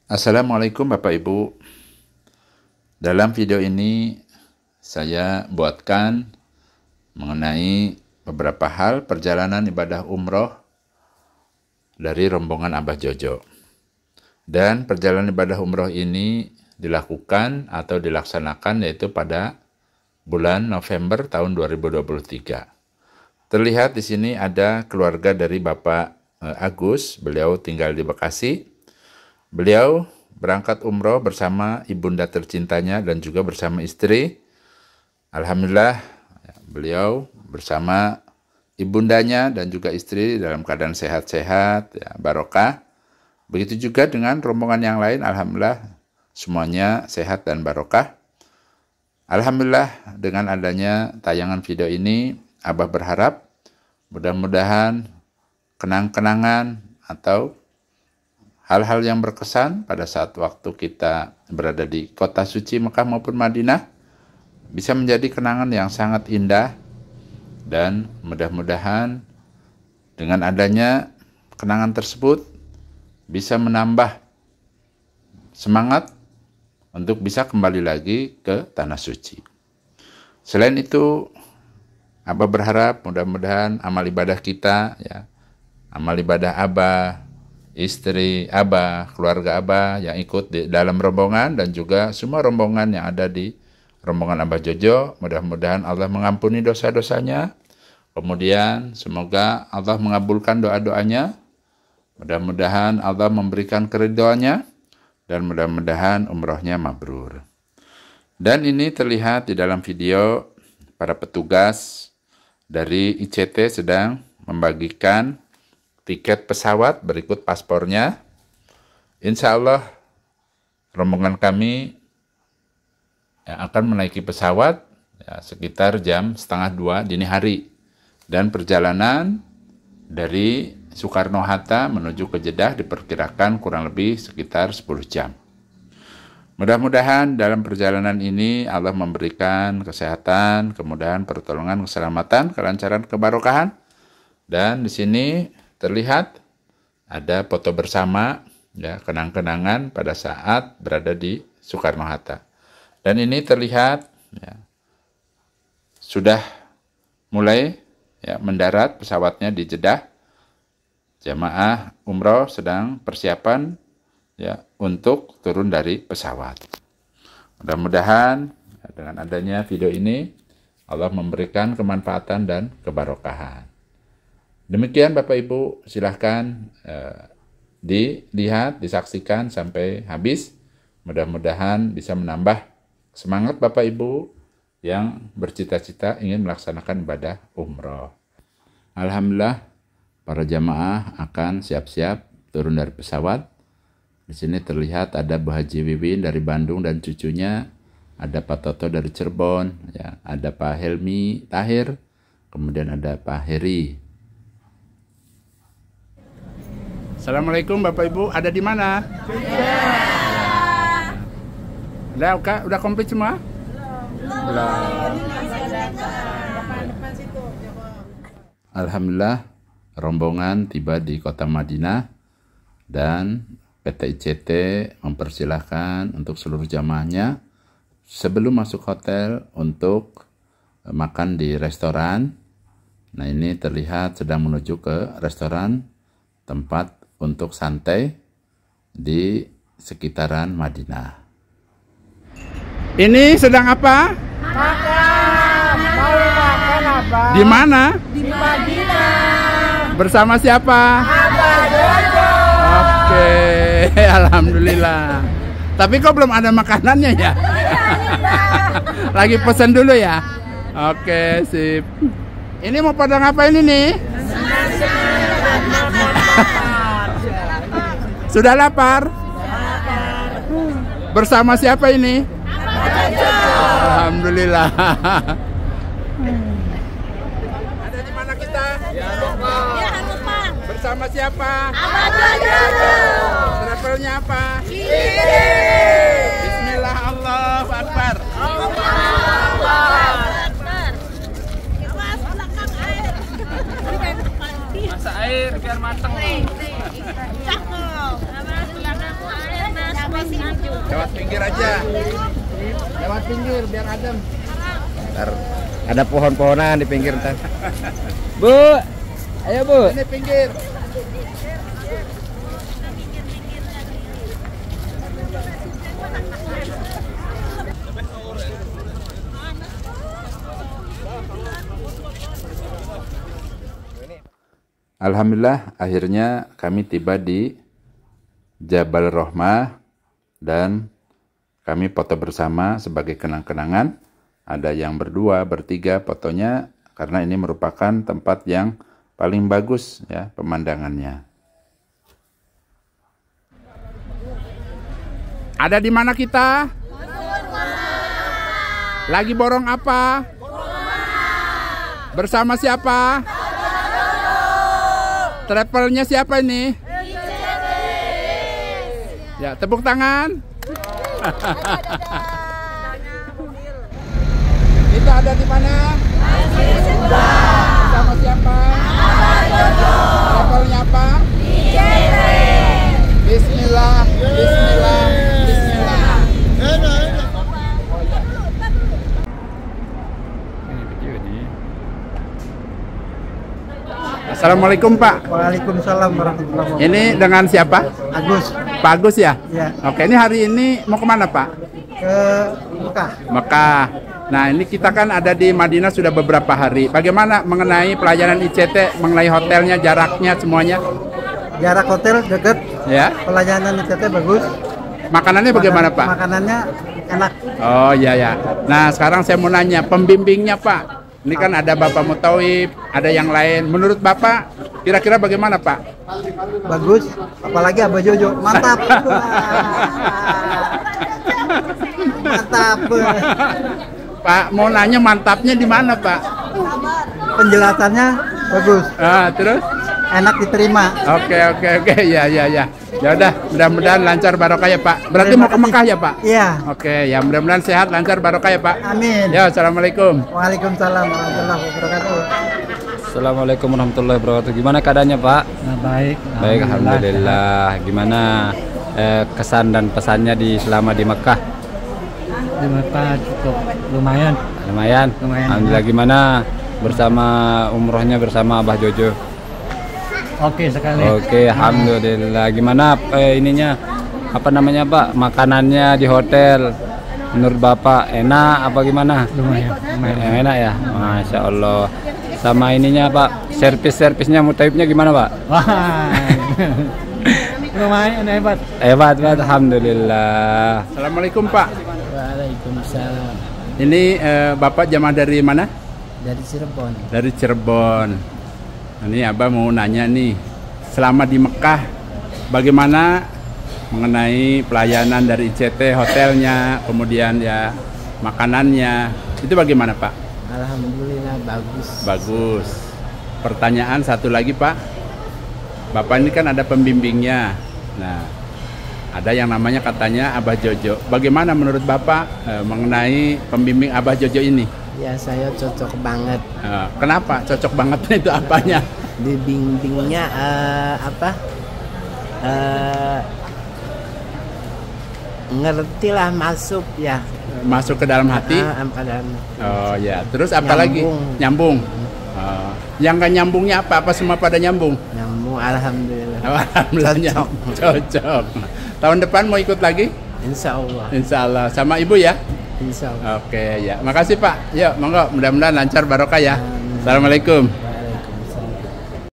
Assalamualaikum Bapak Ibu. Dalam video ini saya buatkan mengenai beberapa hal perjalanan ibadah umroh dari rombongan Abah Jojo. Dan perjalanan ibadah umroh ini dilakukan atau dilaksanakan yaitu pada bulan November tahun 2023. Terlihat di sini ada keluarga dari Bapak Agus, beliau tinggal di Bekasi. Beliau berangkat umroh bersama ibunda tercintanya dan juga bersama istri. Alhamdulillah, beliau bersama ibundanya dan juga istri dalam keadaan sehat-sehat, ya, barokah. Begitu juga dengan rombongan yang lain, alhamdulillah semuanya sehat dan barokah. Alhamdulillah dengan adanya tayangan video ini, Abah berharap mudah-mudahan kenang-kenangan atau hal-hal yang berkesan pada saat waktu kita berada di kota suci Mekah maupun Madinah bisa menjadi kenangan yang sangat indah, dan mudah-mudahan dengan adanya kenangan tersebut bisa menambah semangat untuk bisa kembali lagi ke tanah suci. Selain itu, Abah berharap mudah-mudahan amal ibadah kita, ya, amal ibadah Abah, istri Abah, keluarga Abah yang ikut di dalam rombongan dan juga semua rombongan yang ada di rombongan Abah Jojo, mudah-mudahan Allah mengampuni dosa-dosanya. Kemudian semoga Allah mengabulkan doa-doanya. Mudah-mudahan Allah memberikan keridhoannya dan mudah-mudahan umrohnya mabrur. Dan ini terlihat di dalam video para petugas dari ICT sedang membagikan tiket pesawat berikut paspornya. Insya Allah rombongan kami yang akan menaiki pesawat ya, sekitar jam 1:30 dini hari. Dan perjalanan dari Soekarno-Hatta menuju ke Jeddah diperkirakan kurang lebih sekitar 10 jam. Mudah-mudahan dalam perjalanan ini Allah memberikan kesehatan, kemudahan, pertolongan, keselamatan, kelancaran, kebarokahan. Dan di sini terlihat ada foto bersama, ya, kenang-kenangan pada saat berada di Soekarno-Hatta. Dan ini terlihat ya, sudah mulai ya, mendarat pesawatnya di Jeddah. Jamaah umroh sedang persiapan ya, untuk turun dari pesawat. Mudah-mudahan ya, dengan adanya video ini Allah memberikan kemanfaatan dan kebarokahan. Demikian Bapak Ibu, silahkan dilihat, disaksikan sampai habis. Mudah-mudahan bisa menambah semangat Bapak Ibu yang bercita-cita ingin melaksanakan ibadah umroh. Alhamdulillah, para jamaah akan siap-siap turun dari pesawat. Di sini terlihat ada Bu Haji Wiwin dari Bandung dan cucunya, ada Pak Toto dari Cirebon, ya, ada Pak Helmi Tahir, kemudian ada Pak Heri. Assalamualaikum Bapak Ibu, ada di mana? Ya. Udah komplit semua? Belum. Alhamdulillah, rombongan tiba di kota Madinah dan PT ICT mempersilahkan untuk seluruh jamaahnya sebelum masuk hotel untuk makan di restoran. Nah, ini terlihat sedang menuju ke restoran tempat untuk santai di sekitaran Madinah. Ini sedang apa? Makan. Mau makan apa? Di mana? Di Madinah. Bersama siapa? Abah Jojo. Oke, alhamdulillah. Tapi kok belum ada makanannya ya? Lagi pesan dulu ya? Oke, sip. Ini mau pada ngapain ini? Sudah lapar? Bersama siapa ini? Alhamdulillah. Ada di mana kita? Ya, Pak. Bersama siapa? Abah Jojo. Travelnya apa? Bismillah, Allahu Akbar. Masak air biar matang. Cakep. Belakangku air, Mas. Lewat pinggir aja. Lewat pinggir biar adem. Ntar ada pohon-pohonan di pinggir ntar. Bu, ayo Bu. Ini pinggir. Alhamdulillah, akhirnya kami tiba di Jabal Rohmah dan kami foto bersama sebagai kenang-kenangan. Ada yang berdua, bertiga fotonya karena ini merupakan tempat yang paling bagus ya pemandangannya. Ada di mana kita? Lagi borong apa? Bersama siapa? Travelnya siapa ini? Ya, tepuk tangan. Kita ada di mana? Bersama siapa? Travelnya apa? Bismillah, Bismillah, Bismillah. Assalamualaikum Pak. Waalaikumsalam warahmatullahi wabarakatuh. Ini dengan siapa? Agus, Pak Agus ya? ya, Oke, ini hari ini mau kemana Pak? ke Mekah. Mekah. Nah, ini kita kan ada di Madinah sudah beberapa hari. Bagaimana mengenai pelayanan ICT, mengenai hotelnya, jaraknya, semuanya? Jarak hotel deket, Ya. pelayanan ICT bagus. Makanannya bagaimana Pak? Makanannya enak. Oh iya ya. Nah, sekarang saya mau nanya pembimbingnya Pak. Ini kan ada Bapak Mutawib, ada yang lain. Menurut Bapak, kira-kira bagaimana Pak? Bagus, apalagi Abah Jojo, mantap. Mantap. Pak, mau nanya mantapnya di mana Pak? Penjelasannya bagus, Ah, terus? enak diterima. Oke, ya. Ya udah, mudah-mudahan lancar barokah ya Pak. Berarti Terima mau ke kasih. Mekah ya Pak? Iya, Oke, ya mudah-mudahan sehat, lancar barokah ya Pak. amin. Ya, assalamualaikum. Waalaikumsalam warahmatullahi wabarakatuh. Assalamualaikum warahmatullahi wabarakatuh. Gimana keadaannya Pak? Baik. Baik, alhamdulillah. Gimana kesan dan pesannya selama di Mekah? Di Mekah cukup lumayan. Lumayan. Lumayan. Alhamdulillah. Gimana bersama umrohnya bersama Abah Jojo? Oke sekali. Oke, alhamdulillah. Gimana ininya? Apa namanya Pak? Makanannya di hotel? Menurut Bapak enak apa gimana? Lumayan. Enak ya, Masya Allah. Sama ininya Pak, servisnya Mutawibnya gimana Pak? Wah. Lumayan hebat. Hebat Pak, alhamdulillah. Assalamualaikum Pak. Waalaikumsalam. Ini Bapak jamaah dari mana? Dari Cirebon. Dari Cirebon. Ini Abah mau nanya nih, selama di Mekah, bagaimana mengenai pelayanan dari ICT, hotelnya, kemudian ya makanannya, itu bagaimana Pak? Alhamdulillah bagus. Bagus. Pertanyaan satu lagi Pak, Bapak ini kan ada pembimbingnya. Nah, ada yang namanya katanya Abah Jojo. Bagaimana menurut Bapak mengenai pembimbing Abah Jojo ini? Ya saya cocok banget. Kenapa cocok banget itu apanya? Dibimbingnya ngerti lah, masuk ya. Masuk ke dalam hati? Oh ya, terus apa lagi? Nyambung. Yang nggak nyambungnya apa? Apa semua pada nyambung? Nyambung, alhamdulillah. Alhamdulillah cocok. Tahun depan mau ikut lagi? Insya Allah. Insya Allah. Sama ibu ya? Insya Allah. Oke ya, makasih Pak. Yuk, monggo. Mudah-mudahan lancar barokah ya. Assalamualaikum.